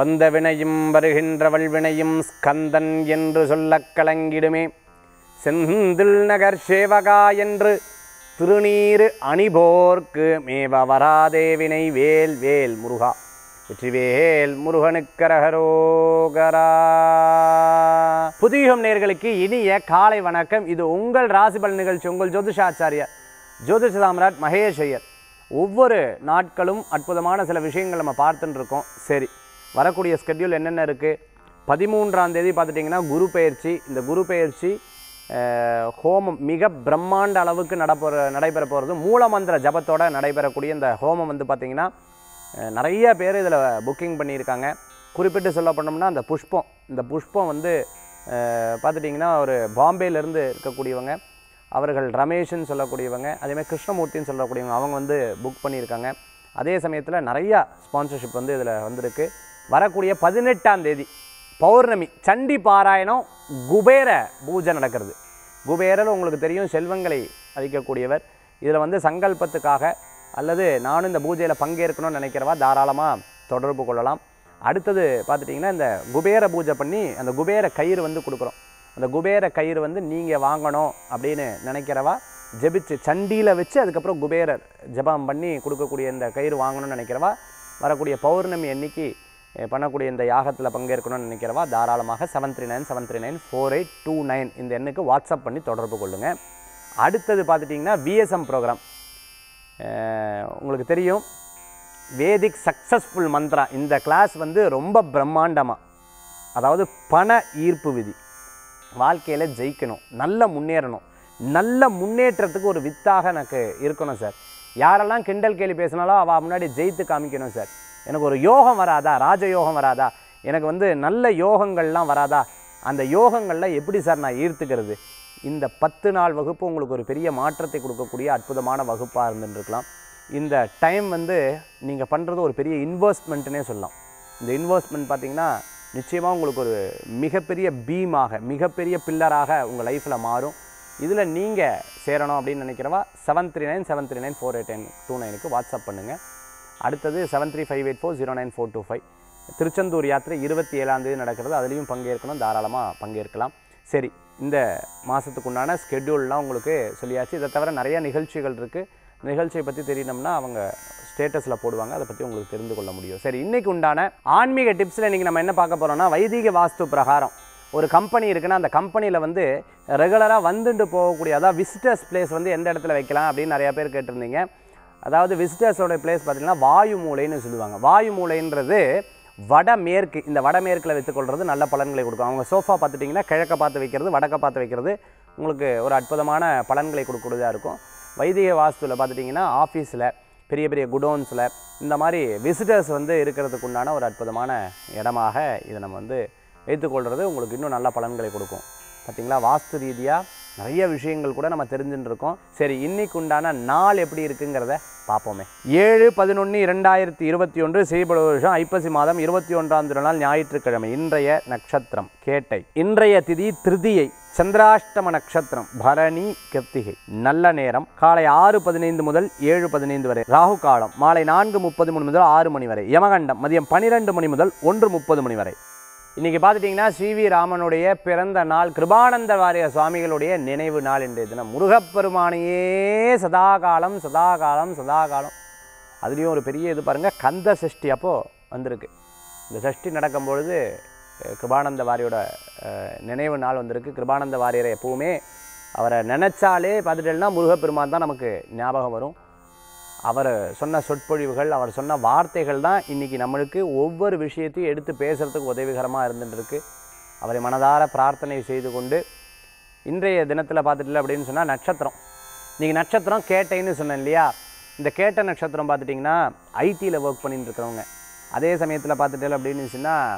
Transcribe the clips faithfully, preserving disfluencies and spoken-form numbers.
வந்த வினையும் வருகின்ற வல்வினையும் ஸ்கந்தன் என்று சொல்லக் கலங்கிடுமே. செந்தில் நகர் சேவகா என்று திருநீரு அணிபோர்க்கு மேவ வராதேவினை வேல் வேல் முருகா வெற்றிவேல் முருகனுக்கரகரோகரா. புதியுகம் நேயர்களுக்கு இனிய காலை வணக்கம். இது உங்கள் ராசிபல் நிகழ்ச்சி. உங்கள் ஜோதிஷாச்சாரியார் ஜோதிஷ சாம்ராட் மகேஷ் ஐயர். ஒவ்வொரு நாட்களும் அற்புதமான சில விஷயங்கள் நம்ம பார்த்துட்டு இருக்கோம். சரி, வரக்கூடிய ஸ்கெட்யூல் என்னென்ன இருக்குது? பதிமூன்றாம் தேதி பார்த்துட்டிங்கன்னா குரு பெயர்ச்சி. இந்த குரு பெயர்ச்சி ஹோமம் மிக பிரம்மாண்ட அளவுக்கு நடப்போற நடைபெற போகிறது. மூலமந்திர ஜபத்தோடு நடைபெறக்கூடிய இந்த ஹோமம் வந்து பார்த்திங்கன்னா நிறைய பேர் இதில் புக்கிங் பண்ணியிருக்காங்க. குறிப்பிட்டு சொல்ல பண்ணோம்னா அந்த புஷ்பம் இந்த புஷ்பம் வந்து பார்த்துட்டிங்கன்னா ஒரு பாம்பேலேருந்து இருக்கக்கூடியவங்க, அவர்கள் ரமேஷ்ன்னு சொல்லக்கூடியவங்க, அதேமாதிரி கிருஷ்ணமூர்த்தின்னு சொல்லக்கூடியவங்க, அவங்க வந்து புக் பண்ணியிருக்காங்க. அதே சமயத்தில் நிறையா ஸ்பான்சர்ஷிப் வந்து இதில் வந்திருக்கு. வரக்கூடிய பதினெட்டாம் தேதி பௌர்ணமி சண்டி பாராயணம் குபேர பூஜை நடக்கிறது. குபேரர் உங்களுக்கு தெரியும், செல்வங்களை அளிக்கக்கூடியவர். இதில் வந்து சங்கல்பத்துக்காக அல்லது நானும் இந்த பூஜையில் பங்கேற்கணும்னு நினைக்கிறவா தாராளமாக தொடர்பு கொள்ளலாம். அடுத்தது பார்த்துட்டிங்கன்னா இந்த குபேர பூஜை பண்ணி அந்த குபேர கயிறு வந்து கொடுக்குறோம். அந்த குபேர கயிறு வந்து நீங்கள் வாங்கணும் அப்படின்னு நினைக்கிறவா ஜெபிச்சு சண்டியில் வச்சு அதுக்கப்புறம் குபேரர் ஜபம் பண்ணி கொடுக்கக்கூடிய இந்த கயிறு வாங்கணும்னு நினைக்கிறவா வரக்கூடிய பௌர்ணமி அன்னைக்கு பண்ணக்கூடிய இந்த யாகத்தில் பங்கேற்கணும்னு நினைக்கிறவா தாராளமாக seven three nine seven three nine four eight two nine இந்த எண்ணுக்கு வாட்ஸ்அப் பண்ணி தொடர்பு கொள்ளுங்கள். அடுத்தது பார்த்துட்டிங்கன்னா விஎஸ்எம் ப்ரோக்ராம். உங்களுக்கு தெரியும், வேதிக் சக்ஸஸ்ஃபுல் மந்த்ரா. இந்த கிளாஸ் வந்து ரொம்ப பிரம்மாண்டமாக, அதாவது பண ஈர்ப்பு விதி. வாழ்க்கையில் ஜெயிக்கணும், நல்ல முன்னேறணும், நல்ல முன்னேற்றத்துக்கு ஒரு வித்தாக எனக்கு இருக்கணும் சார். யாரெல்லாம் கிண்டல் கேலி பேசினாலும் அவள் முன்னாடி ஜெயித்து காமிக்கணும் சார். எனக்கு ஒரு யோகம் வராதா, ராஜயோகம் வராதா, எனக்கு வந்து நல்ல யோகங்கள்லாம் வராதா, அந்த யோகங்களில் எப்படி சார் நான் ஈர்த்துக்கிறது? இந்த பத்து நாள் வகுப்பு உங்களுக்கு ஒரு பெரிய மாற்றத்தை கொடுக்கக்கூடிய அற்புதமான வகுப்பாக இருந்துருக்கலாம். இந்த டைம் வந்து நீங்கள் பண்ணுறது ஒரு பெரிய இன்வெஸ்ட்மெண்ட்டுனே சொல்லலாம். இந்த இன்வெஸ்ட்மெண்ட் பார்த்திங்கன்னா நிச்சயமாக உங்களுக்கு ஒரு மிகப்பெரிய பீமாக, மிகப்பெரிய பில்லராக உங்கள் லைஃப்பில் மாறும். இதில் நீங்கள் சேரணும் அப்படின்னு நினைக்கிறவா seven three nine seven three nine four eight nine two நைனுக்கு வாட்ஸ்அப் பண்ணுங்கள். அடுத்தது seven three five eight four zero nine four two five Tiruchendur யாத்திரை இருபத்தி ஏழாம் தேதி நடக்கிறது. அதுலேயும் பங்கேற்கணும், தாராளமாக பங்கேற்கலாம். சரி, இந்த மாதத்துக்கு உண்டான ஸ்கெட்யூல்லாம் உங்களுக்கு சொல்லியாச்சு. இதை தவிர நிறைய நிகழ்ச்சிகள் இருக்குது. நிகழ்ச்சியை பற்றி தெரியணும்னா அவங்க ஸ்டேட்டஸில் போடுவாங்க, அதை பற்றி உங்களுக்கு தெரிந்து கொள்ள முடியும். சரி, இன்றைக்கி உண்டான ஆன்மீக டிப்ஸில் இன்றைக்கி நம்ம என்ன பார்க்க போகிறோம்னா, வைதிக வாஸ்து பிரகாரம் ஒரு கம்பெனி இருக்குன்னா அந்த கம்பெனியில் வந்து ரெகுலராக வந்துட்டு போகக்கூடிய, அதாவது விசிட்டர்ஸ் பிளேஸ் வந்து எந்த இடத்துல வைக்கலாம் அப்படின்னு நிறையா பேர் கேட்டிருந்தீங்க. அதாவது விசிட்டர்ஸோட பிளேஸ் பார்த்திங்கன்னா வாயு மூலைன்னு சொல்லுவாங்க. வாயு மூலைன்றது வடமேற்கு. இந்த வடமேற்கில் வச்சுக்கொள்வது நல்ல பலன்களை கொடுக்கும். அவங்க சோஃபா பார்த்துட்டிங்கன்னா கிழக்க பார்த்து வைக்கிறது, வடக்க பார்த்து வைக்கிறது உங்களுக்கு ஒரு அற்புதமான பலன்களை கொடுக்கக்கூடியதாக இருக்கும். வைதிக வாஸ்துவில் பார்த்துட்டிங்கன்னா ஆஃபீஸில், பெரிய பெரிய குடோன்ஸில் இந்த மாதிரி விசிட்டர்ஸ் வந்து இருக்கிறதுக்கு உண்டான ஒரு அற்புதமான இடமாக இதை நம்ம வந்து வைத்துக்கொள்கிறது உங்களுக்கு இன்னும் நல்ல பலன்களை கொடுக்கும். பார்த்திங்களா, வாஸ்து ரீதியாக நிறைய விஷயங்கள் கூட நம்ம தெரிஞ்சுட்டு இருக்கோம். சரி, இன்னைக்கு உண்டான நாள் எப்படி இருக்குங்கிறத பார்ப்போமே. ஏழு பதினொன்று இரண்டாயிரத்தி இருபத்தி ஒன்று செய்படு வருஷம் ஐப்பசி மாதம் இருபத்தி ஒன்றாம் நாள் ஞாயிற்றுக்கிழமை. இன்றைய நட்சத்திரம் கேட்டை. இன்றைய திதி திருதியை. சந்திராஷ்டம நட்சத்திரம் பரணி கிருத்திகை. நல்ல நேரம் காலை ஆறு பதினைந்து முதல் ஏழு பதினைந்து வரை. ராகு காலம் மாலை நான்கு முப்பது மணி முதல் ஆறு மணி வரை. யமகண்டம் மதியம் பன்னிரெண்டு மணி முதல் ஒன்று முப்பது மணி வரை. இன்றைக்கி பார்த்துட்டிங்கன்னா சி வி ராமனுடைய பிறந்த நாள், கிருபானந்த வாரிய சுவாமிகளுடைய நினைவு நாள் இன்றைய தினம். முருகப்பெருமானையே சதாகாலம் சதாகாலம் சதாகாலம். அதுலேயும் ஒரு பெரிய இது பாருங்கள், கந்த சஷ்டி அப்போது வந்திருக்கு. இந்த சஷ்டி நடக்கும்பொழுது கிருபானந்த வாரியோட நினைவு நாள் வந்திருக்கு. கிருபானந்த வாரியரை எப்போவுமே அவரை நினச்சாலே பார்த்துட்டேன்னா முருகப்பெருமான் தான் நமக்கு ஞாபகம் வரும். அவர் சொன்ன சொற்பொழிவுகள், அவர் சொன்ன வார்த்தைகள் தான் இன்றைக்கி நம்மளுக்கு ஒவ்வொரு விஷயத்தையும் எடுத்து பேசுகிறதுக்கு உதவிகரமாக இருந்துட்டுருக்கு. அவரை மனதார பிரார்த்தனை செய்து கொண்டு இன்றைய தினத்தில் பார்த்துட்டில்ல அப்படின்னு சொன்னால் நட்சத்திரம். இன்றைக்கி நட்சத்திரம் கேட்டைன்னு சொன்னேன் இல்லையா? இந்த கேட்டை நட்சத்திரம் பார்த்துட்டிங்கன்னா ஐடியில் ஒர்க் பண்ணிட்டு இருக்கிறவங்க, அதே சமயத்தில் பார்த்துட்டில்ல அப்படின்னு சொன்னால்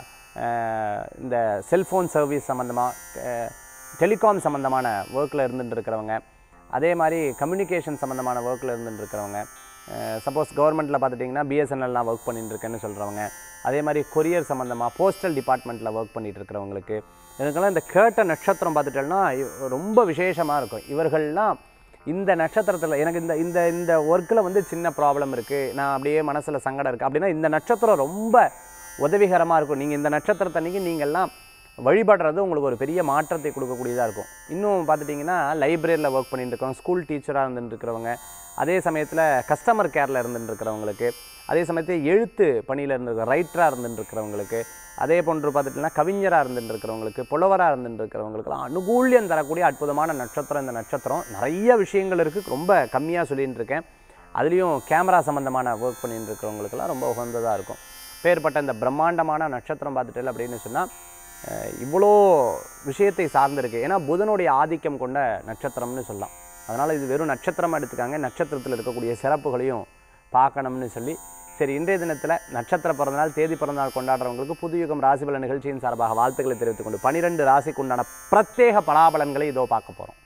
இந்த செல்ஃபோன் சர்வீஸ் சம்மந்தமாக டெலிகாம் சம்மந்தமான ஒர்க்கில் இருந்துட்டு இருக்கிறவங்க, அதே மாதிரி கம்யூனிகேஷன் சம்மந்தமான ஒர்க்கில் இருந்துட்டு இருக்கிறவங்க, சப்போஸ் கவர்மெண்ட்டில் பார்த்துட்டிங்கன்னா பிஎஸ்என்எல்லாம் ஒர்க் பண்ணிட்டு இருக்கேன்னு சொல்கிறவங்க, அதே மாதிரி கொரியர் சம்மந்தமாக போஸ்டல் டிபார்ட்மெண்ட்டில் ஒர்க் பண்ணிகிட்டு இருக்கிறவங்களுக்கு, இதுக்கெல்லாம் இந்த கேட்ட நட்சத்திரம் பார்த்துட்டோம்னா ரொம்ப விசேஷமாக இருக்கும். இவர்கள்லாம் இந்த நட்சத்திரத்தில் எனக்கு இந்த இந்த இந்த ஒர்க்கில் வந்து சின்ன ப்ராப்ளம் இருக்குது, நான் அப்படியே மனசில் சங்கடம் இருக்குது அப்படின்னா இந்த நட்சத்திரம் ரொம்ப உதவிகரமாக இருக்கும். நீங்கள் இந்த நட்சத்திரத்தன்னைக்கு நீங்கள்லாம் வழிபடுறது உங்களுக்கு ஒரு பெரிய மாற்றத்தை கொடுக்கக்கூடியதாக இருக்கும். இன்னும் பார்த்துட்டிங்கன்னா லைப்ரரியில் ஒர்க் பண்ணிட்டு இருக்கவங்க, ஸ்கூல் டீச்சராக இருந்துட்டுருக்கிறவங்க, அதே சமயத்தில் கஸ்டமர் கேரில் இருந்துட்டுருக்கிறவங்களுக்கு, அதே சமயத்தில் எழுத்து பணியில் இருந்துருக்க ரைட்டராக இருந்துட்டுருக்கிறவங்களுக்கு, அதே போன்று பார்த்துட்டிங்கன்னா கவிஞராக இருந்துட்டுருக்கிறவங்களுக்கு, புலவராக இருந்துட்டுருக்கிறவங்களுக்குலாம் அனுகூல்யம் தரக்கூடிய அற்புதமான நட்சத்திரம் இந்த நட்சத்திரம். நிறைய விஷயங்கள் இருக்குது, ரொம்ப கம்மியாக சொல்லிகிட்டு இருக்கேன். அதுலேயும் கேமரா சம்மந்தமான ஒர்க் பண்ணிட்டு இருக்கிறவங்களுக்கெல்லாம் ரொம்ப உகந்ததாக இருக்கும். பேர்பட்ட இந்த பிரம்மாண்டமான நட்சத்திரம் பார்த்துட்டு அப்படின்னு சொன்னால் இவ்வளோ விஷயத்தை சார்ந்திருக்கு. ஏன்னா புதனுடைய ஆதிக்கம் கொண்ட நட்சத்திரம்னு சொல்லலாம். அதனால் இது வெறும் நட்சத்திரமாக எடுத்துக்காங்க, நட்சத்திரத்தில் இருக்கக்கூடிய சிறப்புகளையும் பார்க்கணும்னு சொல்லி, சரி இன்றைய தினத்தில் நட்சத்திர பிறந்தநாள் தேதி பிறந்தநாள் கொண்டாடுறவங்களுக்கு புதுயுகம் ராசிபல நிகழ்ச்சியின் சார்பாக வாழ்த்துக்களை தெரிவித்துக் கொண்டு பனிரெண்டு ராசிக்கு உண்டான பிரத்யேக பலாபலன்களை இதோ பார்க்க போகிறோம்.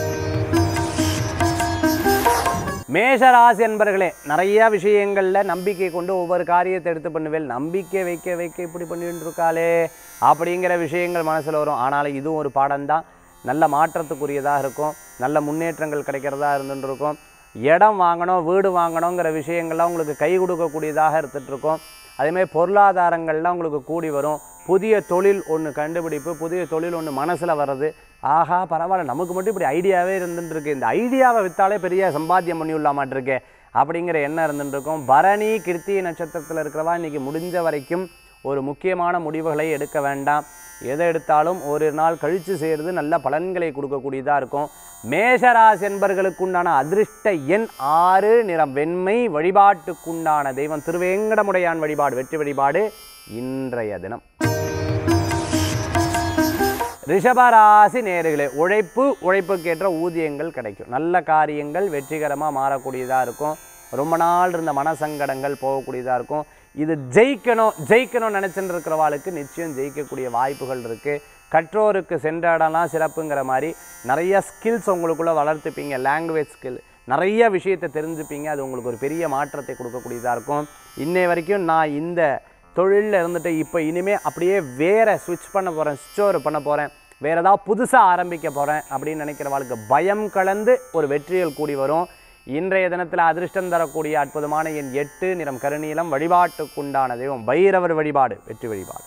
மேஷராசி என்பர்களே, நிறையா விஷயங்களில் நம்பிக்கை கொண்டு ஒவ்வொரு காரியத்தை எடுத்து பண்ணுவேன். நம்பிக்கை வைக்க வைக்க இப்படி பண்ணிட்டு இருக்காளே அப்படிங்கிற விஷயங்கள் மனசில் வரும். ஆனாலும் இதுவும் ஒரு பாடம்தான். நல்ல மாற்றத்துக்குரியதாக இருக்கும், நல்ல முன்னேற்றங்கள் கிடைக்கிறதா இருந்துட்டு இருக்கும். இடம் வாங்கணும், வீடு வாங்கணுங்கிற விஷயங்கள்லாம் உங்களுக்கு கை கொடுக்கக்கூடியதாக இருந்துகிட்ருக்கும். அதேமாதிரி பொருளாதாரங்கள்லாம் உங்களுக்கு கூடி வரும். புதிய தொழில் ஒன்று கண்டுபிடிப்பு, புதிய தொழில் ஒன்று மனசில் வர்றது. ஆஹா பரவாயில்ல, நமக்கு மட்டும் இப்படி ஐடியாவே இருந்துட்டுருக்கு, இந்த ஐடியாவை விற்றாலே பெரிய சம்பாத்தியம் பண்ணி விடலாமாட்டிருக்கே அப்படிங்கிற எண்ணம் இருந்துட்டுருக்கும். பரணி கிருத்திகை நட்சத்திரத்தில் இருக்கிறவா இன்றைக்கி முடிஞ்ச வரைக்கும் ஒரு முக்கியமான முடிவுகளை எடுக்க வேண்டாம். எதை எடுத்தாலும் ஒரு நாள் கழித்து செய்கிறது நல்ல பலன்களை கொடுக்கக்கூடியதாக இருக்கும். மேஷராசி என்பர்களுக்குண்டான அதிர்ஷ்ட எண் ஆறு, நிறம் வெண்மை, வழிபாட்டுக்குண்டான தெய்வம் திருவேங்கடமுடையான் வழிபாடு வெற்றி வழிபாடு இன்றைய தினம். ரிஷபராசி நேயர்களே, உழைப்பு உழைப்புக்கேற்ற ஊதியங்கள் கிடைக்கும். நல்ல காரியங்கள் வெற்றிகரமாக மாறக்கூடியதாக இருக்கும். ரொம்ப நாள் இருந்த மனசங்கடங்கள் போகக்கூடியதாக இருக்கும். இது ஜெயிக்கணும் ஜெயிக்கணும்னு நினச்சிட்டு இருக்கிறவாளுக்கு நிச்சயம் ஜெயிக்கக்கூடிய வாய்ப்புகள் இருக்குது. கற்றோருக்கு சென்ற இடம்லாம் சிறப்புங்கிற மாதிரி நிறைய ஸ்கில்ஸ் உங்களுக்குள்ளே வளர்த்துப்பீங்க. லாங்குவேஜ் ஸ்கில், நிறைய விஷயத்தை தெரிஞ்சுப்பீங்க. அது உங்களுக்கு ஒரு பெரிய மாற்றத்தை கொடுக்கக்கூடியதாக இருக்கும். இன்னை வரைக்கும் நான் இந்த தொழிலில் இருந்துட்டு இப்போ இனிமேல் அப்படியே வேறு ஸ்விட்ச் பண்ண போகிறேன், ஸ்விட்ச் ஓவர் பண்ண போகிறேன், வேறு ஏதாவது புதுசாக ஆரம்பிக்க போகிறேன் அப்படின்னு நினைக்கிறவாளுக்கு பயம் கலந்து ஒரு வெற்றிகள் கூடி வரும். இன்றைய தினத்தில் அதிர்ஷ்டம் தரக்கூடிய அற்புதமான எண் எட்டு, நிறம் கருநீலம், வழிபாட்டுக்குண்டான தெய்வம் பைரவர் வழிபாடு வெற்றி வழிபாடு.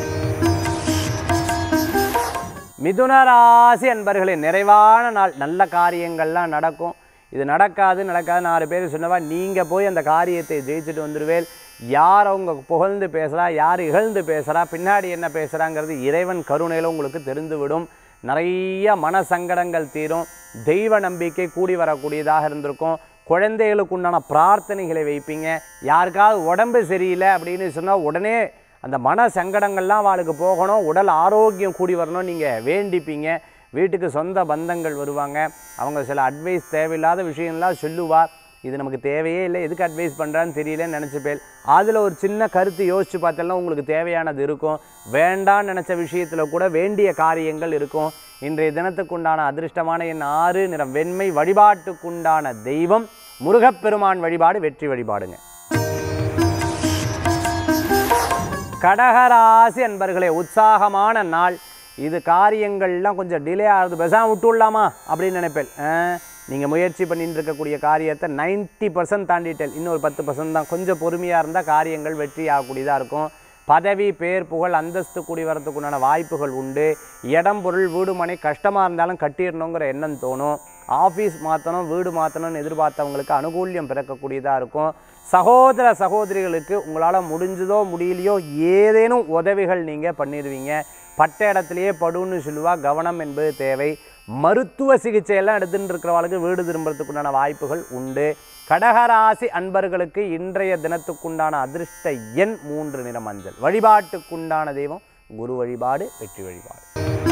மிதுன ராசி அன்பர்களே, நிறைவான நாள். நல்ல காரியங்கள்லாம் நடக்கும். இது நடக்காது நடக்காது நாலு பேர் சொன்னவா நீங்கள் போய் அந்த காரியத்தை ஜெயிச்சுட்டு வந்துடுவேல். யார் அவங்க புகழ்ந்து பேசுகிறா, யார் இகழ்ந்து பேசுகிறா, பின்னாடி என்ன பேசுகிறாங்கிறது இறைவன் கருணையில் உங்களுக்கு தெரிந்துவிடும். நிறைய மன சங்கடங்கள் தீரும். தெய்வ நம்பிக்கை கூடி வரக்கூடியதாக இருந்திருக்கும். குழந்தைகளுக்கு உண்டான பிரார்த்தனைகளை வைப்பீங்க. யாருக்காவது உடம்பு சரியில்லை அப்படின்னு சொன்னால் உடனே அந்த மன சங்கடங்கள்லாம் அவளுக்கு போகணும், உடல் ஆரோக்கியம் கூடி வரணும் நீங்கள் வேண்டிப்பீங்க. வீட்டுக்கு சொந்த பந்தங்கள் வருவாங்க. அவங்க சில அட்வைஸ் தேவையில்லாத விஷயம்லாம் சொல்லுவாள். இது நமக்கு தேவையே இல்லை, எதுக்கு அட்வைஸ் பண்ணுறான்னு தெரியலன்னு நினச்சிப்பேன். அதில் ஒரு சின்ன கருத்து யோசித்து பார்த்தெல்லாம் உங்களுக்கு தேவையானது இருக்கும். வேண்டான்னு நினச்ச விஷயத்தில் கூட வேண்டிய காரியங்கள் இருக்கும். இன்றைய தினத்துக்குண்டான அதிர்ஷ்டமான எண் ஆறு, நிறம் வெண்மை, வழிபாட்டுக்குண்டான தெய்வம் முருகப்பெருமான் வழிபாடு வெற்றி வழிபாடுங்க. கடகராசி அன்பர்களே, உற்சாகமான நாள். இது காரியங்கள்லாம் கொஞ்சம் டிலே ஆகுது, பெசாம விட்டுடலாமா அப்படின்னு நினைப்பேன். நீங்கள் முயற்சி பண்ணிட்டு இருக்கக்கூடிய காரியத்தை நைன்ட்டி பர்சன்ட் தாண்டிட்டேன், இன்னொரு பத்து பர்சன்ட் தான். கொஞ்சம் பொறுமையாக இருந்தால் காரியங்கள் வெற்றி ஆகக்கூடியதாக இருக்கும். பதவி, பேர், புகழ், அந்தஸ்து கூடி வரத்துக்குண்டான வாய்ப்புகள் உண்டு. இடம், பொருள், வீடு, மனை கஷ்டமாக இருந்தாலும் கட்டிடணுங்கிற எண்ணம் தோணும். ஆஃபீஸ் மாற்றணும், வீடு மாற்றணும்னு எதிர்பார்த்தவங்களுக்கு அனுகூல்யம் பிறக்கக்கூடியதாக இருக்கும். சகோதர சகோதரிகளுக்கு உங்களால் முடிஞ்சதோ முடியலையோ ஏதேனும் உதவிகள் நீங்கள் பண்ணிடுவீங்க. பட்ட இடத்துலையே படுன்னு சொல்லுவா, கவனம் என்பது தேவை. மருத்துவ சிகிச்சையெல்லாம் எடுத்துகிட்டு இருக்கிறவங்களுக்கு வீடு திரும்புறதுக்குண்டான வாய்ப்புகள் உண்டு. கடகராசி அன்பர்களுக்கு இன்றைய தினத்துக்குண்டான அதிர்ஷ்ட எண் மூன்று, நிறம் மஞ்சள், வழிபாட்டுக்குண்டான தெய்வம் குரு வழிபாடு வெற்றி வழிபாடு.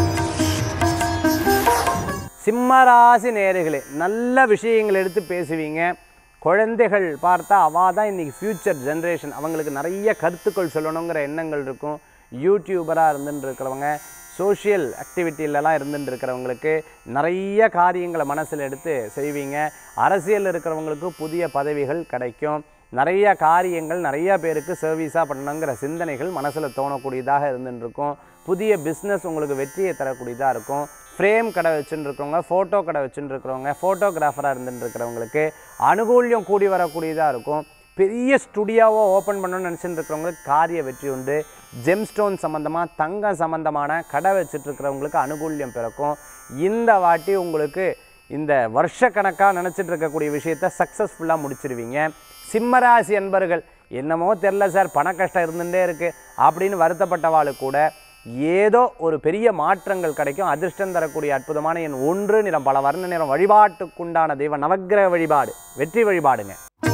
சிம்மராசி நேயர்களே, நல்ல விஷயங்கள் எடுத்து பேசுவீங்க. குழந்தைகள் பார்த்தா அவள் தான் இன்றைக்கி ஃப்யூச்சர் ஜென்ரேஷன், அவங்களுக்கு நிறைய கருத்துக்கள் சொல்லணுங்கிற எண்ணங்கள் இருக்கும். யூடியூபராக இருந்துட்டு இருக்கிறவங்க, சோஷியல் ஆக்டிவிட்டிலலாம் இருந்துட்டு இருக்கிறவங்களுக்கு நிறைய காரியங்களை மனசில் எடுத்து செய்வீங்க. அரசியல் இருக்கிறவங்களுக்கு புதிய பதவிகள் கிடைக்கும். நிறைய காரியங்கள் நிறைய பேருக்கு சர்வீஸாக பண்ணணுங்கிற சிந்தனைகள் மனசில் தோணக்கூடியதாக இருந்துட்டு இருக்கும். புதிய பிஸ்னஸ் உங்களுக்கு வெற்றியை தரக்கூடியதாக இருக்கும். ஃப்ரேம் கடை வச்சுட்டு இருக்கிறவங்க, ஃபோட்டோ கடை வச்சுட்டு இருக்கிறவங்க, ஃபோட்டோகிராஃபராக இருந்துட்டு இருக்கிறவங்களுக்கு அனுகூல்யம் கூடி வரக்கூடியதாக இருக்கும். பெரிய ஸ்டுடியோவோ ஓப்பன் பண்ணணும்னு நினச்சிட்டு இருக்கிறவங்களுக்கு காரிய வெற்றி உண்டு. ஜெம்ஸ்டோன் சம்மந்தமாக தங்கம் சம்மந்தமான கடை வச்சுட்ருக்கிறவங்களுக்கு அனுகூல்யம் பிறக்கும். இந்த வாட்டி உங்களுக்கு இந்த வருஷக்கணக்காக நினச்சிட்டு இருக்கக்கூடிய விஷயத்தை சக்ஸஸ்ஃபுல்லாக முடிச்சிடுவீங்க. சிம்மராசி அன்பர்கள், என்னமோ தெரில சார் பண கஷ்டம் இருந்துகிட்டே இருக்குது அப்படின்னு வருத்தப்பட்டவாளுக்கு கூட ஏதோ ஒரு பெரிய மாற்றங்கள் கிடைக்கும். அதிர்ஷ்டம் தரக்கூடிய அற்புதமான எண் ஒன்று, நிறம் பல வர்ண நிறம். வழிபாட்டுக்குண்டான தெய்வ நவக்கிரக வழிபாடு வெற்றி வழிபாடுங்க.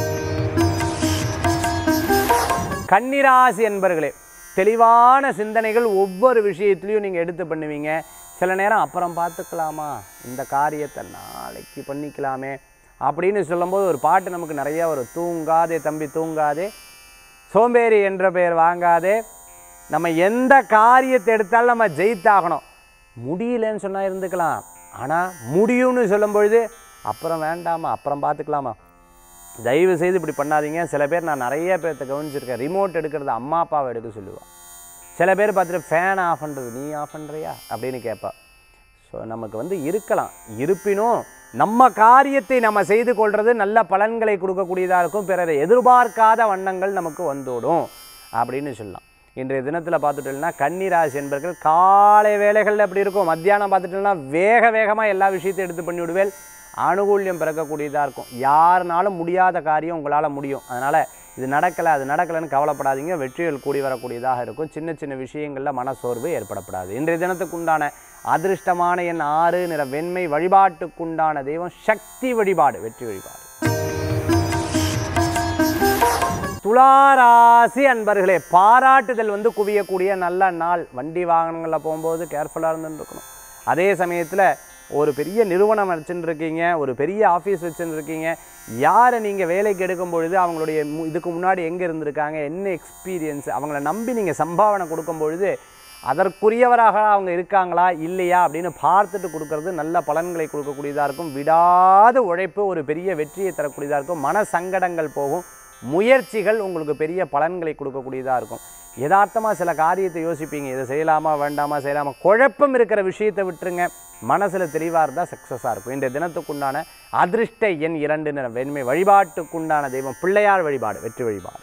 கன்னிராசி என்பர்களே, தெளிவான சிந்தனைகள் ஒவ்வொரு விஷயத்துலையும் நீங்கள் எடுத்து பண்ணுவீங்க. சில நேரம் அப்புறம் பார்த்துக்கலாமா, இந்த காரியத்தை நாளைக்கு பண்ணிக்கலாமே அப்படின்னு சொல்லும்போது ஒரு பாட்டு நமக்கு நிறையா ஒரு தூங்காதே தம்பி தூங்காதே, சோம்பேறி என்ற பெயர் வாங்காதே. நம்ம எந்த காரியத்தை எடுத்தாலும் நம்ம ஜெயித்தாகணும். முடியலன்னு சொன்னால் இருந்துக்கலாம், ஆனால் முடியும்னு சொல்லும் பொழுது அப்புறம் வேண்டாமா அப்புறம் பார்த்துக்கலாமா, தயவு செய்து இப்படி பண்ணாதீங்க. சில பேர் நான் நிறைய பேர்த்த கவனிச்சிருக்கேன், ரிமோட் எடுக்கிறது அம்மா அப்பாவை எடுக்க சொல்லுவாள். சில பேர் பார்த்துட்டு ஃபேன் ஆஃப் பண்ணுறது நீ ஆஃப் பண்ணுறியா அப்படின்னு கேட்பா. ஸோ நமக்கு வந்து இருக்கலாம், இருப்பினும் நம்ம காரியத்தை நம்ம செய்து கொள்வது நல்ல பலன்களை கொடுக்கக்கூடியதாக இருக்கும். பிறரை எதிர்பார்க்காத வண்ணங்கள் நமக்கு வந்துவிடும் அப்படின்னு சொல்லலாம். இன்றைய தினத்தில் பார்த்துட்டோம்னா கன்னிராசி என்பர்கள் காலை வேலைகளில் எப்படி இருக்கும், மத்தியானம் பார்த்துட்டோம்னா வேக வேகமாக எல்லா விஷயத்தையும் எடுத்து பண்ணி விடுவேல். அனுகூல்யம் பிறக்கக்கூடியதாக இருக்கும். யாருனாலும் முடியாத காரியம் உங்களால் முடியும். அதனால் இது நடக்கலை அது நடக்கலைன்னு கவலைப்படாதீங்க, வெற்றிகள் கூடி வரக்கூடியதாக இருக்கும். சின்ன சின்ன விஷயங்களில் மனசோர்வு ஏற்படப்படாது. இன்றைய தினத்துக்குண்டான அதிர்ஷ்டமான எண் ஆறு, நிற வெண்மை. வழிபாட்டுக்குண்டான தெய்வம் சக்தி வழிபாடு வெற்றி வழிபாடு. துளாராசி அன்பர்களே, பாராட்டுதல் வந்து குவியக்கூடிய நல்ல நாள். வண்டி வாகனங்களில் போகும்போது கேர்ஃபுல்லாக இருந்துன்னு இருக்கணும். அதே சமயத்தில் ஒரு பெரிய நிறுவனம் வச்சுன்னு இருக்கீங்க, ஒரு பெரிய ஆஃபீஸ் வச்சுன்னு இருக்கீங்க, யாரை நீங்கள் வேலைக்கு எடுக்கும் பொழுது அவங்களுடைய இதுக்கு முன்னாடி எங்கே இருந்திருக்காங்க, என்ன எக்ஸ்பீரியன்ஸ், அவங்கள நம்பி நீங்கள் சம்பாவனை கொடுக்கும் பொழுது அதற்குரியவராக அவங்க இருக்காங்களா இல்லையா அப்படின்னு பார்த்துட்டு கொடுக்கறது நல்ல பலன்களை கொடுக்கக்கூடியதாக இருக்கும். விடாத உழைப்பு ஒரு பெரிய வெற்றியை தரக்கூடியதாக இருக்கும். மன சங்கடங்கள் போகும். முயற்சிகள் உங்களுக்கு பெரிய பலன்களை கொடுக்கக்கூடியதாக இருக்கும். யதார்த்தமாக சில காரியத்தை யோசிப்பீங்க, இதை செய்யலாமா வேண்டாமா செய்யலாமா, குழப்பம் இருக்கிற விஷயத்தை விட்டுருங்க. மனசில் தெளிவாக இருந்தால் சக்ஸஸாக இருக்கும். இன்றைய தினத்துக்குண்டான அதிர்ஷ்ட எண் இரண்டு, நிற வெண்மை. வழிபாட்டுக்குண்டான தெய்வம் பிள்ளையார் வழிபாடு வெற்றி வழிபாடு.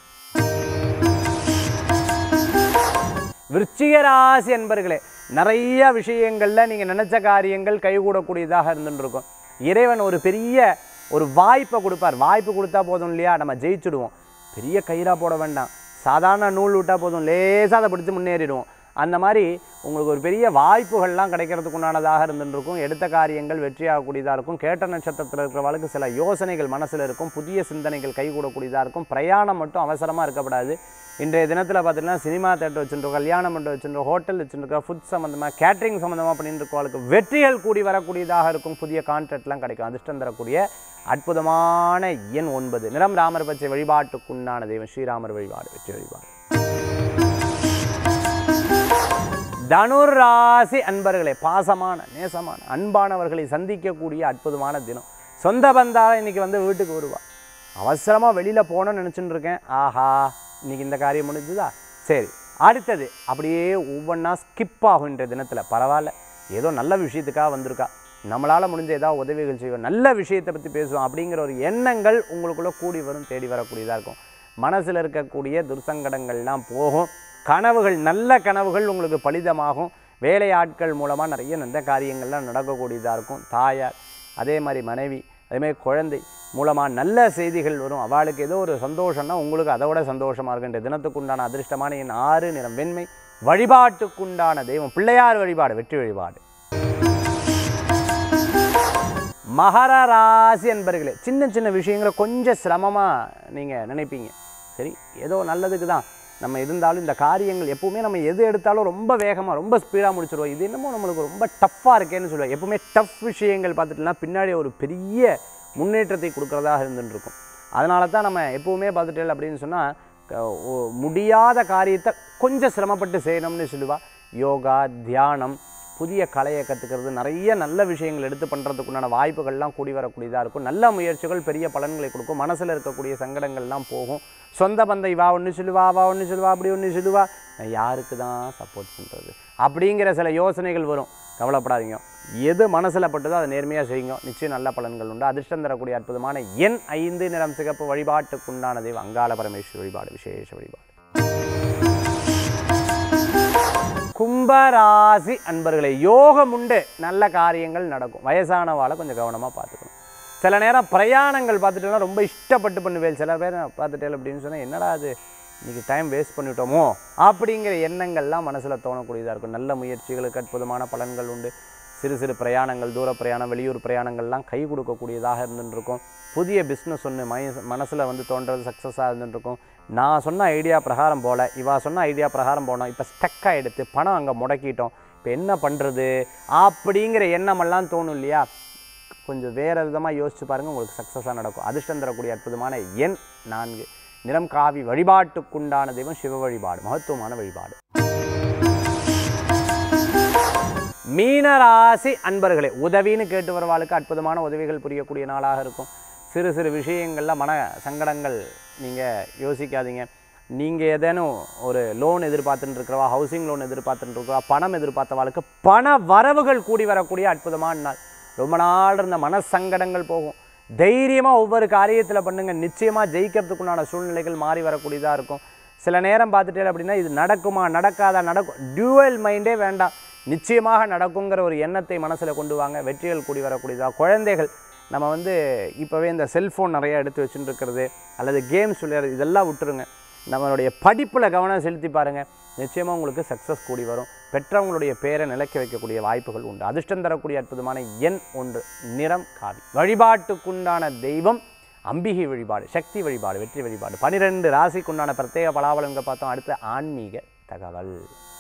விருச்சிக ராசி என்பர்களே, நிறைய விஷயங்களில் நீங்கள் நினச்ச காரியங்கள் கைகூடக்கூடியதாக இருந்துருக்கும். இறைவன் ஒரு பெரிய ஒரு வாய்ப்பை கொடுப்பார். வாய்ப்பு கொடுத்தா போதும் இல்லையா, நம்ம ஜெயிச்சுடுவோம். பெரிய கயிறாக போட வேண்டாம், சாதாரண நூல் விட்டால் போதும், லேசாக அதை பிடிச்சி முன்னேறிடுவோம். அந்த மாதிரி உங்களுக்கு ஒரு பெரிய வாய்ப்புகள்லாம் கிடைக்கிறதுக்கு உண்டானதாக இருந்துருக்கும். எடுத்த காரியங்கள் வெற்றியாகக்கூடியதாக இருக்கும். கேட்ட நட்சத்திரத்தில் இருக்கிறவளுக்கு சில யோசனைகள் மனசில் இருக்கும். புதிய சிந்தனைகள் கைகூடக்கூடியதாக இருக்கும். பிரயாணம் மட்டும் அவசரமாக இருக்கப்படாது. இன்றைய தினத்தில் பார்த்திங்கன்னா சினிமா தேட்டர் வச்சுருக்கோம், கல்யாணம் மண்டபம் வச்சுருக்கோம், ஹோட்டல் வச்சுருக்கோம், ஃபுட் சம்மந்தமாக கேட்ரிங் சம்மந்தமாக பண்ணிட்டு இருக்கவளுக்கு வெற்றிகள் கூடி வரக்கூடியதாக இருக்கும். புதிய கான்ட்ராக்ட்லாம் கிடைக்கும். அதிர்ஷ்டம் தரக்கூடிய அற்புதமான எண் ஒன்பது, நிறம் ராமர் பச்சை. வழிபாட்டுக்குண்டான தெய்வம் ஸ்ரீராமர் வழிபாடு வெற்றி வழிபாடு. தனுர் ராசி அன்பர்களே, பாசமான நேசமான அன்பானவர்களை சந்திக்கக்கூடிய அற்புதமான தினம். சொந்த பந்தால இன்றைக்கி வந்து வீட்டுக்கு வருவா. அவசரமாக வெளியில் போகணும்னு நினச்சிட்டு இருக்கேன், ஆஹா இன்றைக்கி இந்த காரியம் முடிஞ்சுதா, சரி அடுத்தது அப்படியே ஒவ்வொன்றா ஸ்கிப் ஆகும். இன்றைய தினத்தில் பரவாயில்ல, ஏதோ நல்ல விஷயத்துக்காக வந்திருக்கா, நம்மளால் முடிஞ்ச ஏதாவது உதவிகள் செய்வோம், நல்ல விஷயத்தை பற்றி பேசுவோம் அப்படிங்கிற ஒரு எண்ணங்கள் உங்களுக்குள்ளே கூடி வரும், தேடி வரக்கூடியதாக இருக்கும். மனசில் இருக்கக்கூடிய துர்சங்கடங்கள்லாம் போகும். கனவுகள், நல்ல கனவுகள் உங்களுக்கு பலிதமாகும். வேலையாட்கள் மூலமாக நிறைய நல்ல காரியங்கள்லாம் நடக்கக்கூடியதாக இருக்கும். தாயார், அதே மாதிரி மனைவி, அதேமாதிரி குழந்தை மூலமாக நல்ல செய்திகள் வரும். அவளுக்கு ஏதோ ஒரு சந்தோஷம்னா உங்களுக்கு அதை விட சந்தோஷமாக இருக்கின்ற தினத்துக்குண்டான அதிர்ஷ்டமான என் ஆறு, நிறம் வெண்மை. வழிபாட்டுக்குண்டான தெய்வம் பிள்ளையார் வழிபாடு வெற்றி வழிபாடு. மகர ராசி என்பர்களே, சின்ன சின்ன விஷயங்களை கொஞ்சம் சிரமமாக நீங்கள் நினைப்பீங்க. சரி ஏதோ நல்லதுக்கு தான் நம்ம இருந்தாலும் இந்த காரியங்கள் எப்போவுமே நம்ம எது எடுத்தாலும் ரொம்ப வேகமாக ரொம்ப ஸ்பீடாக முடிச்சிடுவோம். இது என்னமோ நம்மளுக்கு ரொம்ப டஃப்பாக இருக்கேன்னு சொல்லுவோம். எப்போவுமே டஃப் விஷயங்கள் பார்த்துட்டுனா பின்னாடி ஒரு பெரிய முன்னேற்றத்தை கொடுக்குறதாக இருந்துருக்கும். அதனால தான் நம்ம எப்போவுமே பார்த்துட்டே அப்படின்னு சொன்னால் முடியாத காரியத்தை கொஞ்சம் சிரமப்பட்டு செய்யணும்னு சொல்லுவாள். யோகா, தியானம், புதிய கலையை கற்றுக்கிறது, நிறைய நல்ல விஷயங்கள் எடுத்து பண்ணுறதுக்குண்டான வாய்ப்புகள்லாம் கூடி வரக்கூடியதாக இருக்கும். நல்ல முயற்சிகள் பெரிய பலன்களை கொடுக்கும். மனசில் இருக்கக்கூடிய சங்கடங்கள்லாம் போகும். சொந்த பந்தை வா ஒன்று சொல்லுவா, வா ஒன்று சொல்லுவா, அப்படி ஒன்று சொல்லுவா, நான் யாருக்கு தான் சப்போர்ட் பண்ணுறது அப்படிங்கிற சில யோசனைகள் வரும். கவலைப்படாதீங்க. எது மனசில் பட்டதோ அதை நேர்மையாக செய்யுங்க, நிச்சயம் நல்ல பலன்கள் உண்டு. அதிர்ஷ்டம் தரக்கூடிய அற்புதமான எண் ஐந்து, நிறம் சிகப்பு. வழிபாட்டுக்குண்டான தெய்வம் அங்காள பரமேஸ்வரி வழிபாடு, விசேஷ வழிபாடு. கும்பராசி அன்பர்களே, யோகம் உண்டு, நல்ல காரியங்கள் நடக்கும். வயசானவாளை கொஞ்சம் கவனமாக பார்த்துக்கணும். சில நேரம் பிரயாணங்கள் பார்த்துட்டோம்னா ரொம்ப இஷ்டப்பட்டு பண்ணுவேன். சில பேர் பார்த்துட்டேன் அப்படின்னு சொன்னால் என்னடா அது இன்றைக்கி டைம் வேஸ்ட் பண்ணிட்டோமோ அப்படிங்கிற எண்ணங்கள்லாம் மனசில் தோணக்கூடியதாக இருக்கும். நல்ல முயற்சிகளுக்கு அற்புதமான பலன்கள் உண்டு. சிறு சிறு பிரயாணங்கள், தூர பிரயாணம், வெளியூர் பிரயாணங்கள்லாம் கை கொடுக்கக்கூடியதாக இருந்துருக்கும். புதிய பிஸ்னஸ் ஒன்று மை மனசில் வந்து தோன்றது சக்ஸஸாக இருந்துருக்கும். நான் சொன்ன ஐடியா பிரகாரம் போல், இவா சொன்ன ஐடியா பிரகாரம் போனோம், இப்போ ஸ்டக் ஆகிடுத்து, பணம் அங்கே முடக்கிட்டோம், இப்போ என்ன பண்ணுறது அப்படிங்கிற எண்ணமெல்லாம் தோணும் இல்லையா? கொஞ்சம் வேறு விதமாக யோசிச்சு பாருங்கள், உங்களுக்கு சக்ஸஸாக நடக்கும். அதிர்ஷ்டம் தரக்கூடிய அற்புதமான எண் நான்கு, நிறம் காவி. வழிபாட்டுக்குண்டான தெய்வம் சிவ வழிபாடு, மகத்துவமான வழிபாடு. மீனராசி அன்பர்களே, உதவின்னு கேட்டு வரவாளுக்கு அற்புதமான உதவிகள் புரியக்கூடிய நாளாக இருக்கும். சிறு சிறு விஷயங்களில் மன சங்கடங்கள் நீங்கள் யோசிக்காதீங்க. நீங்கள் ஏதேனும் ஒரு லோன் எதிர்பார்த்துட்டு இருக்கிறவா, ஹவுசிங் லோன் எதிர்பார்த்துட்டு இருக்கிறவா, பணம் எதிர்பார்த்தவாளுக்கு பண வரவுகள் கூடி வரக்கூடிய அற்புதமான நாள். ரொம்ப நாள் இருந்த மன சங்கடங்கள் போகும். தைரியமாக ஒவ்வொரு காரியத்தில் பண்ணுங்கள், நிச்சயமாக ஜெயிக்கிறதுக்குண்டான சூழ்நிலைகள் மாறி வரக்கூடியதாக இருக்கும். சில நேரம் பார்த்துட்டே அப்படின்னா இது நடக்குமா நடக்காதா, நடக்கும், டியூவல் மைண்டே வேண்டாம், நிச்சயமாக நடக்குங்கிற ஒரு எண்ணத்தை மனசில் கொண்டு வாங்க. வெற்றிகள் கூடி வரக்கூடியதாக. குழந்தைகள் நம்ம வந்து இப்போவே இந்த செல்ஃபோன் நிறையா எடுத்து வச்சுட்டு இருக்கிறது அல்லது கேம்ஸ் விளையாடுறது இதெல்லாம் விட்டுருங்க. நம்மளுடைய படிப்பில் கவனம் செலுத்தி பாருங்கள், நிச்சயமாக உங்களுக்கு சக்ஸஸ் கூடி வரும். பெற்றவங்களுடைய பேரை நிலைக்க வைக்கக்கூடிய வாய்ப்புகள் உண்டு. அதிர்ஷ்டம் தரக்கூடிய அற்புதமான எண் ஒன்று, நிறம் காவி. வழிபாட்டுக்குண்டான தெய்வம் அம்பிகை வழிபாடு, சக்தி வழிபாடு, வெற்றி வழிபாடு. பனிரெண்டு ராசிக்குண்டான பிரத்யேக பலாபலன்கள் பார்த்தோம். அடுத்த ஆன்மீக தகவல்.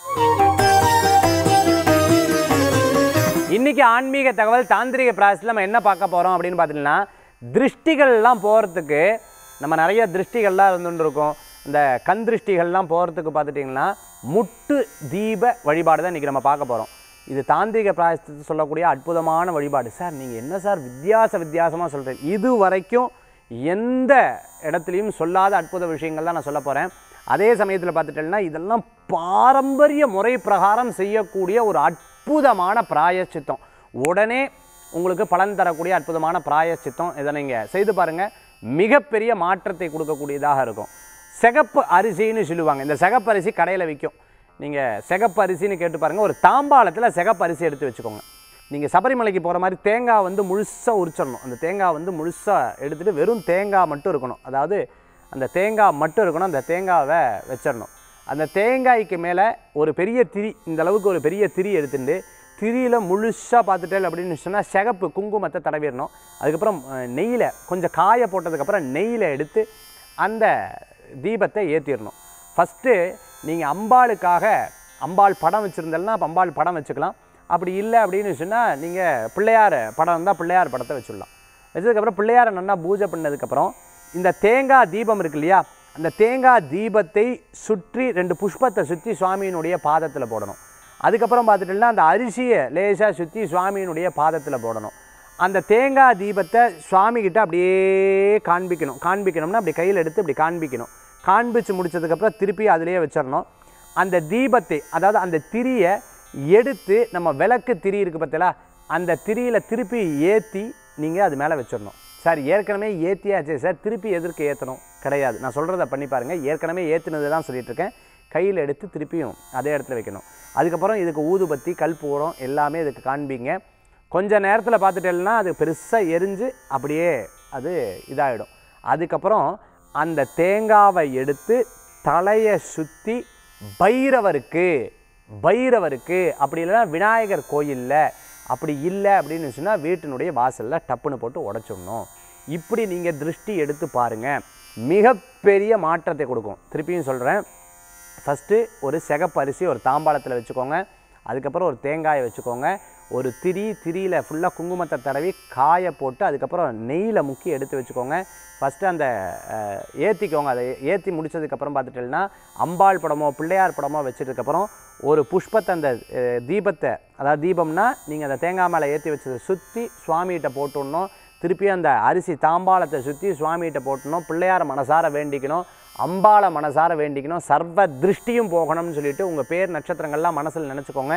இன்றைக்கி ஆன்மீக தகவல் தாந்திரிக பிராயசத்தில் நம்ம என்ன பார்க்க போகிறோம் அப்படின்னு பார்த்தீங்கன்னா, திருஷ்டிகள்லாம் போகிறதுக்கு நம்ம நிறைய திருஷ்டிகள்லாம் இருந்துட்டு இருக்கோம். இந்த கண் திருஷ்டிகள்லாம் போகிறதுக்கு பார்த்துட்டிங்கன்னா முட்டு தீப வழிபாடு தான் இன்றைக்கி நம்ம பார்க்க போகிறோம். இது தாந்திரிக பிராயசத்துக்கு சொல்லக்கூடிய அற்புதமான வழிபாடு. சார் நீங்கள் என்ன சார் வித்தியாச வித்தியாசமாக சொல்கிறேன், இது வரைக்கும் எந்த இடத்துலையும் சொல்லாத அற்புத விஷயங்கள் தான் நான் சொல்ல போகிறேன். அதே சமயத்தில் பார்த்துட்டேன்னா இதெல்லாம் பாரம்பரிய முறை பிரகாரம் செய்யக்கூடிய ஒரு அற்புதமான பிராயச்சித்தம். உடனே உங்களுக்கு பலன் தரக்கூடிய அற்புதமான பிராயச்சித்தம். இதை நீங்கள் செய்து பாருங்கள், மிகப்பெரிய மாற்றத்தை கொடுக்கக்கூடியதாக இருக்கும். சிகப்பு அரிசின்னு சொல்லுவாங்க. இந்த சிகப்பு அரிசி கடையில் விற்கும். நீங்கள் சிகப்பு அரிசின்னு கேட்டு பாருங்கள். ஒரு தாம்பாளத்தில் சிகப்பு அரிசி எடுத்து வச்சுக்கோங்க. நீங்கள் சபரிமலைக்கு போகிற மாதிரி தேங்காய் வந்து முழுசாக உரிச்சிடணும். அந்த தேங்காய் வந்து முழுசாக எடுத்துகிட்டு வெறும் தேங்காய் மட்டும் இருக்கணும். அதாவது அந்த தேங்காய் மட்டும் இருக்கணும். அந்த தேங்காவை வச்சிடணும். அந்த தேங்காய்க்கு மேலே ஒரு பெரிய திரி, இந்த அளவுக்கு ஒரு பெரிய திரி எடுத்துட்டு திரியில் முழுசாக பார்த்துட்டேன் அப்படின்னு சொன்னால் சிகப்பு குங்குமத்தை தடவிடணும். அதுக்கப்புறம் நெய்யில் கொஞ்சம் காய போட்டதுக்கப்புறம் நெய்யில் எடுத்து அந்த தீபத்தை ஏற்றிடணும். ஃபஸ்ட்டு நீங்கள் அம்பாளுக்காக அம்பாள் படம் வச்சுருந்தேன்னா அப்போ அம்பாள் படம் வச்சுக்கலாம். அப்படி இல்லை அப்படின்னு சொன்னால் நீங்கள் பிள்ளையார் படம் இருந்தால் பிள்ளையார் படத்தை வச்சுடலாம். வச்சதுக்கப்புறம் பிள்ளையாரை நல்லா பூஜை பண்ணதுக்கப்புறம் இந்த தேங்காய் தீபம் இருக்கு இல்லையா, அந்த தேங்காய் தீபத்தை சுற்றி ரெண்டு புஷ்பத்தை சுற்றி சுவாமியினுடைய பாதத்தில் போடணும். அதுக்கப்புறம் பார்த்துட்டோம்னா அந்த அரிசியை லேசாக சுற்றி சுவாமியினுடைய பாதத்தில் போடணும். அந்த தேங்காய் தீபத்தை சுவாமிகிட்ட அப்படியே காண்பிக்கணும். காண்பிக்கணும்னா அப்படி கையில் எடுத்து அப்படி காண்பிக்கணும். காண்பிச்சு முடிச்சதுக்கப்புறம் திருப்பி அதிலேயே வச்சிடணும். அந்த தீபத்தை, அதாவது அந்த திரியை எடுத்து நம்ம விளக்கு திரி இருக்குது பார்த்தீங்களா, அந்த திரியில் திருப்பி ஏற்றி நீங்கள் அது மேலே வச்சிடணும். சார் ஏற்கனவே ஏற்றியாச்சே சார், திருப்பி எதற்கு ஏற்றணும்? கிடையாது, நான் சொல்கிறத பண்ணி பாருங்கள். ஏற்கனவே ஏற்றினது தான் சொல்லிகிட்ருக்கேன். கையில் எடுத்து திருப்பியும் அதே இடத்துல வைக்கணும். அதுக்கப்புறம் இதுக்கு ஊதுபத்தி, கல்பூரம் எல்லாமே இதுக்கு காண்பிங்க. கொஞ்சம் நேரத்தில் பார்த்துட்டேன்னா அது பெருசாக எரிஞ்சு அப்படியே அது இதாகிடும். அதுக்கப்புறம் அந்த தேங்காவை எடுத்து தலையை சுற்றி பைரவருக்கு பைரவருக்கு அப்படி இல்லைன்னா விநாயகர் கோயிலில், அப்படி இல்லை அப்படின்னு சொன்னால் வீட்டினுடைய வாசலில் டப்புன்னு போட்டு உடச்சிடணும். இப்படி நீங்கள் திருஷ்டி எடுத்து பாருங்கள், மிகப்பெரிய மாற்றத்தை கொடுக்கும். திருப்பியும் சொல்கிறேன், ஃபஸ்ட்டு ஒரு சிகப்பு அரிசி ஒரு தாம்பாளத்தில் வச்சுக்கோங்க. அதுக்கப்புறம் ஒரு தேங்காயை வச்சுக்கோங்க. ஒரு திரி, திரியில் ஃபுல்லாக குங்குமத்தை தடவி காய போட்டு அதுக்கப்புறம் நெய்யில் முக்கி எடுத்து வச்சுக்கோங்க. ஃபஸ்ட்டு அந்த ஏற்றிக்கோங்க. அதை ஏற்றி முடித்ததுக்கப்புறம் பார்த்துட்டேன்னா அம்பாள் படமோ பிள்ளையார் படமோ வச்சதுக்கப்புறம் ஒரு புஷ்பத்தை அந்த தீபத்தை, அதாவது தீபம்னா நீங்கள் அந்த தேங்காய் மேலே ஏற்றி வச்சதை சுற்றி சுவாமிகிட்ட போட்டுடணும். திருப்பி அந்த அரிசி தாம்பாளத்தை சுற்றி சுவாமிகிட்ட போட்டணும். பிள்ளையார மனசார வேண்டிக்கணும், அம்பாளை மனசார வேண்டிக்கணும், சர்வ திருஷ்டியும் போகணும்னு சொல்லிவிட்டு உங்கள் பேர் நட்சத்திரங்கள்லாம் மனசில் நினச்சிக்கோங்க.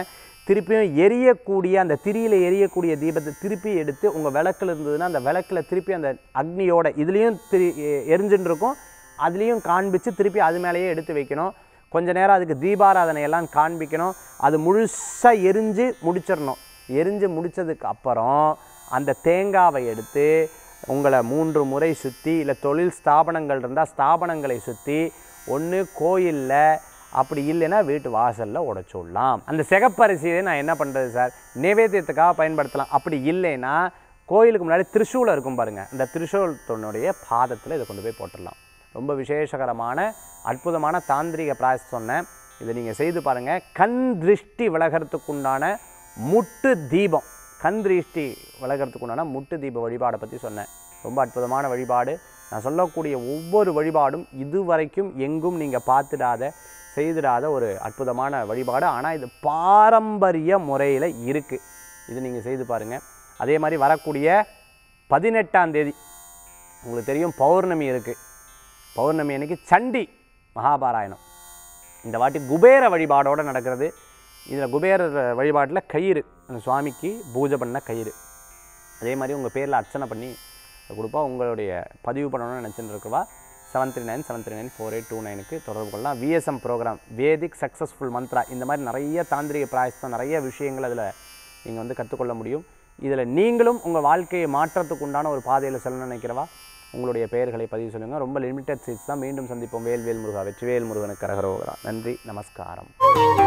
திருப்பியும் எரியக்கூடிய அந்த திரியில் எரியக்கூடிய தீபத்தை திருப்பி எடுத்து உங்கள் விளக்கில் இருந்ததுன்னா அந்த விளக்கில் திருப்பி அந்த அக்னியோட இதுலேயும் திரி எரிஞ்சுட்டு இருக்கும், அதுலேயும் காண்பித்து திருப்பி அது மேலேயே எடுத்து வைக்கணும். கொஞ்ச நேரம் அதுக்கு தீபாராதனையெல்லாம் காண்பிக்கணும். அது முழுசாக எரிஞ்சு முடிச்சிடணும். எரிஞ்சு முடித்ததுக்கு அப்புறம் அந்த தேங்காவை எடுத்து உங்களை மூன்று முறை சுற்றி, இல்லை தொழில் ஸ்தாபனங்கள் இருந்தால் ஸ்தாபனங்களை சுற்றி, ஒன்று கோயிலில் அப்படி இல்லைன்னா வீட்டு வாசலில் உடைச்சுடலாம். அந்த சிகப்பரிசியை நான் என்ன பண்ணுறது சார், நைவேத்தியத்துக்காக பயன்படுத்தலாம். அப்படி இல்லைன்னா கோயிலுக்கு முன்னாடி திரிசூலம் இருக்கும் பாருங்கள், அந்த திரிசூலத்தினுடைய பாதத்தில் இதை கொண்டு போய் போட்டுடலாம். ரொம்ப விசேஷகரமான அற்புதமான தாந்திரிக பிராயசம் சொன்னேன். இதை நீங்கள் செய்து பாருங்கள். கண் திருஷ்டி விலகிறதுக்குண்டான முட்டு தீபம், கண் திருஷ்டி விலகிறதுக்குண்டான முட்டு தீப வழிபாடை பற்றி சொன்னேன். ரொம்ப அற்புதமான வழிபாடு. நான் சொல்லக்கூடிய ஒவ்வொரு வழிபாடும் இதுவரைக்கும் எங்கும் நீங்கள் பார்த்துடாத செய்திடாத ஒரு அற்புதமான வழிபாடு. ஆனால் இது பாரம்பரிய முறையில் இருக்குது. இது நீங்கள் செய்து பாருங்கள். அதே மாதிரி வரக்கூடிய பதினெட்டாம் தேதி உங்களுக்கு தெரியும் பௌர்ணமி இருக்குது. பௌர்ணமி அன்னைக்கு சண்டி மகாபாராயணம். இந்த வாட்டி குபேர வழிபாடோடு நடக்கிறது. இதில் குபேர வழிபாட்டில் கயிறு, அந்த சுவாமிக்கு பூஜை பண்ண கயிறு, அதே மாதிரி உங்கள் பேரில் அர்ச்சனை பண்ணி கொடுப்பா. உங்களுடைய பதிவு பண்ணணும்னு நினச்சிட்டு இருக்கவா seven three nine seven three nine four eight two நைனுக்கு தொடர்பு கொள்ளலாம். VSM program, Vedic successful mantra, இந்த மாதிரி நிறைய தாந்திரிக பிராயசம், நிறைய விஷயங்கள் அதில் நீங்கள் வந்து கற்றுக்கொள்ள முடியும். இதில் நீங்களும் உங்கள் வாழ்க்கையை மாற்றத்துக்கு உண்டான ஒரு பாதையில் செல்லணும்னு நினைக்கிறவா உங்களுடைய பெயர்களை பதிவு சொல்லுங்கள். ரொம்ப லிமிட்டட் சீட்ஸ் தான். மீண்டும் சந்திப்போம். வேல்வேல் முருகா, வெற்றிவேல் முருகனுக்கு கரகரோகரா. நன்றி, நமஸ்காரம்.